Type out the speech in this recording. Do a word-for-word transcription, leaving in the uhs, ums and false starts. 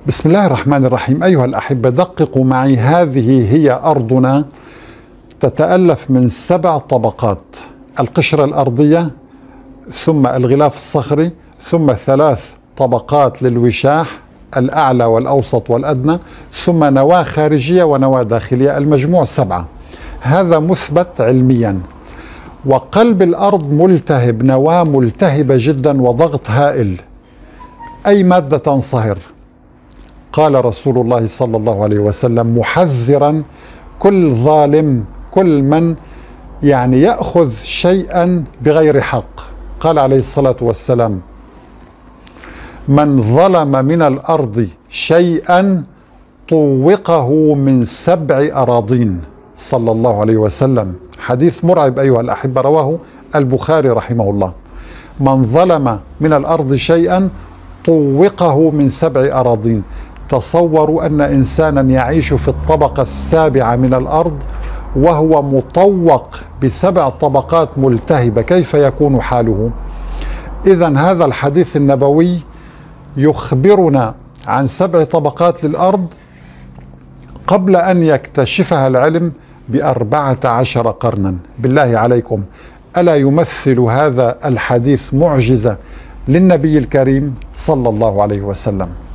بسم الله الرحمن الرحيم. أيها الأحبة، دققوا معي. هذه هي أرضنا، تتألف من سبع طبقات: القشرة الأرضية، ثم الغلاف الصخري، ثم ثلاث طبقات للوشاح الأعلى والأوسط والأدنى، ثم نواة خارجية ونواة داخلية، المجموع سبعة. هذا مثبت علميا. وقلب الأرض ملتهب، نواة ملتهبة جدا وضغط هائل، أي مادة تنصهر. قال رسول الله صلى الله عليه وسلم محذرا كل ظالم، كل من يعني يأخذ شيئا بغير حق، قال عليه الصلاة والسلام: من ظلم من الأرض شيئا طوقه من سبع أراضين، صلى الله عليه وسلم. حديث مرعب أيها الأحبة، رواه البخاري رحمه الله. من ظلم من الأرض شيئا طوقه من سبع أراضين. تصوروا أن إنسانا يعيش في الطبقة السابعة من الأرض وهو مطوق بسبع طبقات ملتهبة، كيف يكون حاله؟ إذن هذا الحديث النبوي يخبرنا عن سبع طبقات للأرض قبل أن يكتشفها العلم بأربعة عشر قرنا. بالله عليكم، ألا يمثل هذا الحديث معجزة للنبي الكريم صلى الله عليه وسلم؟